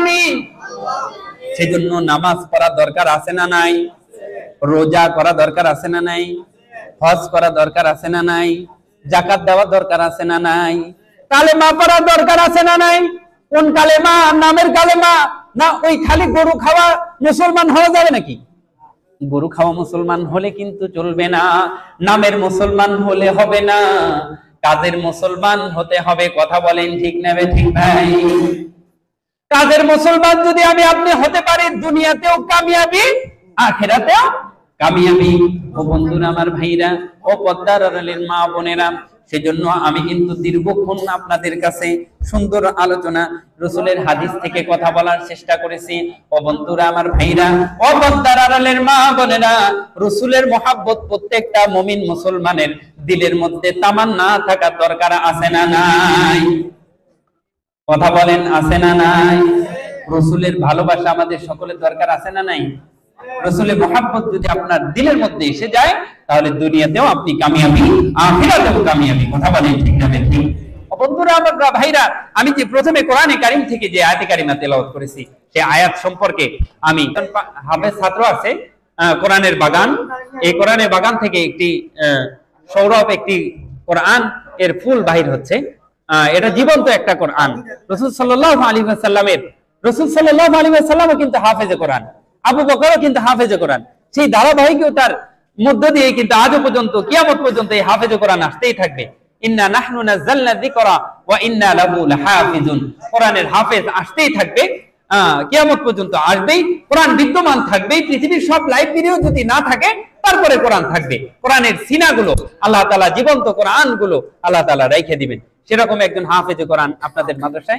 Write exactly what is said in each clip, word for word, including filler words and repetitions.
আমি। সেজন্য নামাজ পড়া দরকার আছে না নাই? রোজা করা দরকার আছে না নাই? হজ করা দরকার আছে না নাই? যাকাত দেওয়া দরকার আছে না নাই? কালেমা পড়া দরকার আছে না নাই? কোন কালেমা? নামের কালেমা না ওই খালি গরু খাওয়া মুসলমান হওয়া যাবে নাকি? গরু খাওয়া মুসলমান হলে কিন্তু চলবে না, নামের মুসলমান হলে হবে না, কাজের মুসলমান হতে হবে। কথা বলেন ঠিক না ঠিক ভাই? কাজের মুসলমান যদি আমি আপনি হতে পারি, দুনিয়াতেও কামিয়াবি, আখিরাতেও কামিয়াবি। ও বন্ধুরা, আমার ভাইরা, ও পদ্মার আড়ালের মা বোনেরা, সেজন্য আমি কিন্তু দীর্ঘক্ষণ আপনাদের কাছে সুন্দর আলোচনা রাসূলের হাদিস থেকে কথা বলার চেষ্টা করেছি। ও বন্ধুরা, আমার ভাইরা, ও পদ্মার আড়ালের মা বোনেরা, রাসূলের মহব্বত প্রত্যেকটা মুমিন মুসলমানের দিলের মধ্যে তামান্না থাকা দরকার আছে না নাই? কথা বলেন, আছে না নাই? রাসূলের ভালোবাসা আমাদের সকলের দরকার আছে না নাই? রাসূলের মহব্বত যদি আপনার দিলের মধ্যে এসে যায়, তাহলে দুনিয়াতেও আপনি কামিয়াবি, আখিরাতেও কামিয়াবি। কথা বলেন ঠিক না ঠিক? বন্ধুরা, আমার ভাইরা, আমি যে প্রথমে কোরআনে কারীম থেকে যে আয়াতে কারিমা তেলাওয়াত করেছি, সেই আয়াত সম্পর্কে আমি হাফেজ ছাত্র আছে কোরআনের বাগান, এই কোরআনের বাগান থেকে একটি সৌরভ একটি কোরআন এর ফুল বাহির হচ্ছে। এটা জীবন্ত একটা কোরআন। রাসূল সাল্লাল্লাহু আলাইহি ওয়াসাল্লামের রাসূল সাল্লাল্লাহু আলাইহি ওয়াসাল্লামও কিন্তু হাফেজে কোরআন, আবু বকরও কিন্তু হাফেজে কোরআন। সেই ধারাবাহিকতার মধ্য দিয়ে কিন্তু আজও পর্যন্ত, কিয়ামত পর্যন্ত এই হাফেজে কোরআন আসতেই থাকবে। ইন্না নাহনু নাযালনা যিকরা ওয়া ইন্না লাহু লাহাফিজুন। কোরআনের হাফেজ আসতেই থাকবে, কিয়ামত পর্যন্ত আসবেই। কোরআন বিদ্যমান থাকবেই। পৃথিবীর সব লাইব্রেরিও যদি না থাকে, তারপরে কোরআন থাকবে। কোরআনের সিনাগুলো আল্লাহ তাআলা, জীবন্ত কোরআনগুলো আল্লাহ তাআলা রেখে দিবেন। সেরকম একজন হাফেজে কোরআন আপনাদের মাদ্রাসায়।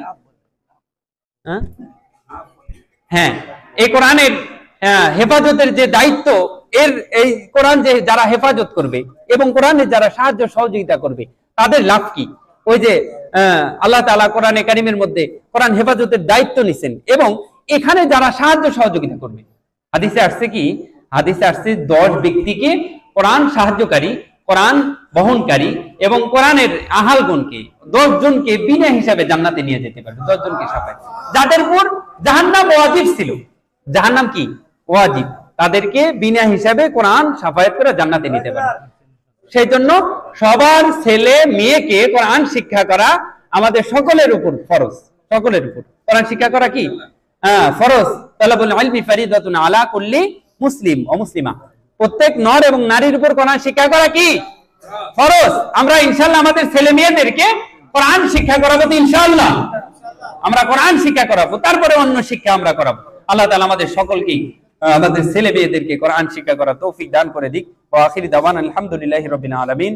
হ্যাঁ, এই কোরআনের হেফাজতের যে দায়িত্ব, এর এই কোরআন যে যারা হেফাজত করবে এবং কোরআনের যারা সাহায্য সহযোগিতা করবে, তাদের লাভ কি? ওই যে আল্লাহ তাআলা কোরআনে কারীমের মধ্যে কোরআন হেফাজতের দায়িত্ব নিছেন, এবং এখানে যারা সাহায্য সহযোগিতা করবে, হাদিসে আসছে কি? হাদিসে আসছে দশ ব্যক্তিকে কোরআন সাহায্যকারী, কোরআন বহনকারী এবং কোরআনের আহালগণকে, দশ জনকে বিনা হিসাবে জান্নাতে নিয়ে যেতে পারবে। দশ জনকে সাফায়, যাদের উপর জাহান্নাম ওয়াজিব ছিল, জাহান্নাম কি ওয়াজিব, তাদেরকে বিনা হিসাবে কোরআন সাফায়াত করে জান্নাতে নিতে পারবে। সেই জন্য সবার ছেলে মেয়েকে কোরআন শিক্ষা করা আমাদের সকলের উপর ফরজ। সকলের উপর কোরআন শিক্ষা করা কি হ্যাঁ ফরজ। তালাবুল ইলমি ফরিদাতুন আলা কুল্লি মুসলিম ও মুসলিমা। প্রত্যেক নর এবং নারীর উপর কোরআন শিক্ষা করা কি ফরজ। আমরা ইনশাআল্লাহ আমাদের ছেলে মেয়েদেরকে কোরআন শিক্ষা করাবো, ইনশাআল্লাহ আমরা কোরআন শিক্ষা করাবো, তারপরে অন্য শিক্ষা আমরা করাবো। আল্লাহ তাআলা আমাদের সকলকে, আমাদের ছেলে মেয়েদেরকে কোরআন শিক্ষা করার তৌফিক দান করে দিক। ওয়া আখিরি দাওয়ানা আলহামদুলিল্লাহি রাব্বিল আলামিন।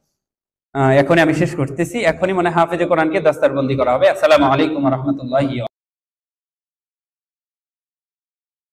এখনই আমি শেষ করতেছি। এখনই মনে হাফেজে কোরআনকে দস্তারবন্দি করা হবে। আসসালামু আলাইকুম ওয়া রাহমাতুল্লাহি।